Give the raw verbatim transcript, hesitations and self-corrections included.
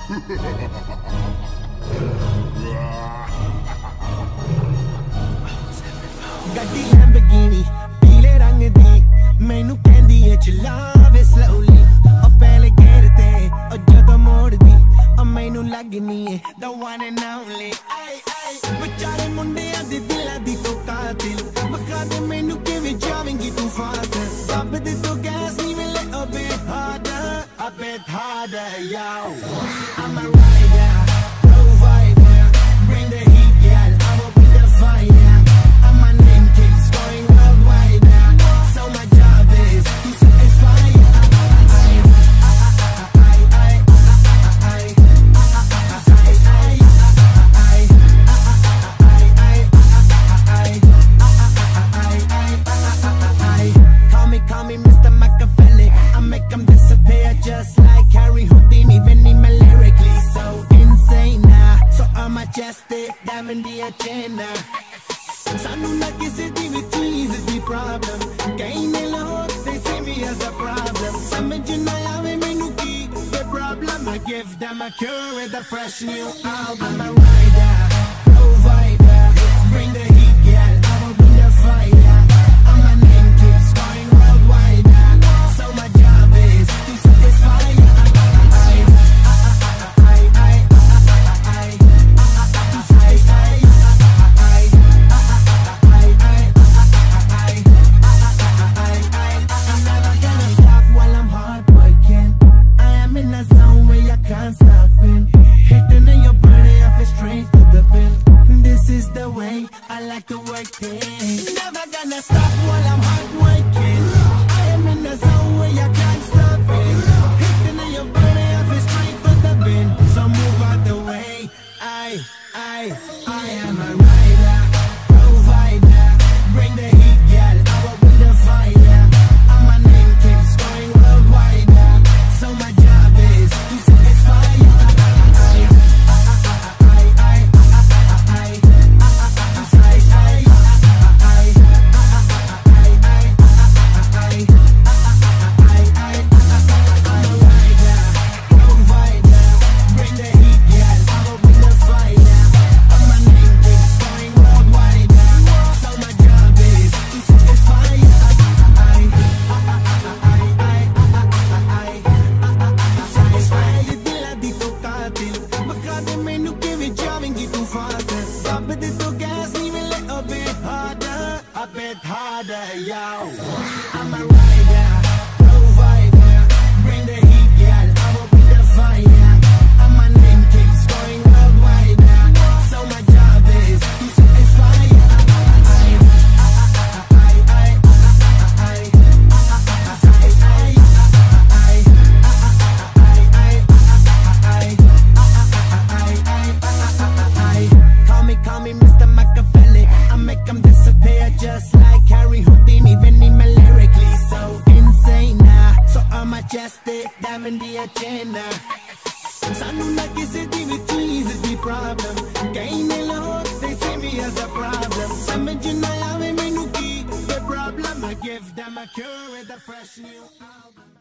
ਗੱਡੀ ਲੈਂਬਰਗਿਨੀ ਪੀਲੇ ਰੰਗ ਦੀ ਮੈਨੂੰ ਕਹਿੰਦੀ ਏ ਚਲਾਵੇ slowly ਉਹ ਪਹਿਲੇ ਗੇਰ ਤੇ ਉਹ ਜਦੋਂ ਮੋੜਦੀ ਉਹ ਮੈਨੂੰ ਲੱਗਨੀ ਏ the one and only ਆਈ ਆਈ ਵਿਚਾਰੇ ਮੁੰਡਿਆਂ ਦੇ ਦਿਲਾਂ ਦੀ ਤੂੰ ਕਾਤਿਲ ਬਖਾ ਦੇ ਮੈਨੂੰ ਕਿਵੇਂ ਜਾਵੇਂਗੀ ਤੂੰ ਫਾਸਟ ਦੱਬ ਦੇ ਤੂੰ ਗੈਸ ਨਹੀਂ ਮਿਲੇ a bit harder a bit harder yo I'm a rider provider bring the heat girl I will be the fire and my name keeps going worldwide now so my job is to satisfy you I, I, I, I, I, I, satisfy you I, I, I, I, I, call me, call me Mister Machiavelli I make them disappear just like Harry Houdini even in my lyrically so insane now so I'm majestic diamond the agenda ਸਾਨੂੰ ਨਾ ਕਿਸੇ ਦੀ ਵੀ ਚੀਜ਼ ਦੀ problem ਕਈ ਨੇ ਲੋਕ they see me as a problem ਸਮਝ ਨਾ ਆਵੇ ਮੈਨੂੰ ਕੀ the problem I give them a cure with a fresh new album I'm a rider provider bring the heat girl I will bring the fire and my name keeps going worldwide now so my job is to satisfy you I, I, I, I, I, to satisfy you can't stop it. Hitting in your body, I feel straight to the pin. This is the way I like to work things. Never gonna stop while I'm hard working. I am in the zone where you can't stop it. Hitting in your body, I feel straight to the pin. So move out the way. I, I, I am a rider, provider. Bring the heat, girl. I will bring the fire. And my name keeps going worldwide now. So my job is to satisfy you. A bit harder, yo. I'm a rider, provider. Bring the heat, girl. I will bring the fire. And my name keeps going worldwide now. So my job is to satisfy you. I, I, I, I, I, satisfy you. I, I, I, I, call me, call me Mister Machiavelli. I make them disappear just like Harry Houdini even in my lyrically so insane now so I'm majestic diamond the agenda ਸਾਨੂੰ ਨਾ ਕਿਸੇ ਦੀ ਵੀ ਚੀਜ਼ ਦੀ problem ਕਈ ਨੇ ਲੋਕ they see me as a problem ਸਮਝ ਨਾ ਆਵੇ ਮੈਨੂੰ ਕੀ the problem I give them a cure with a fresh new album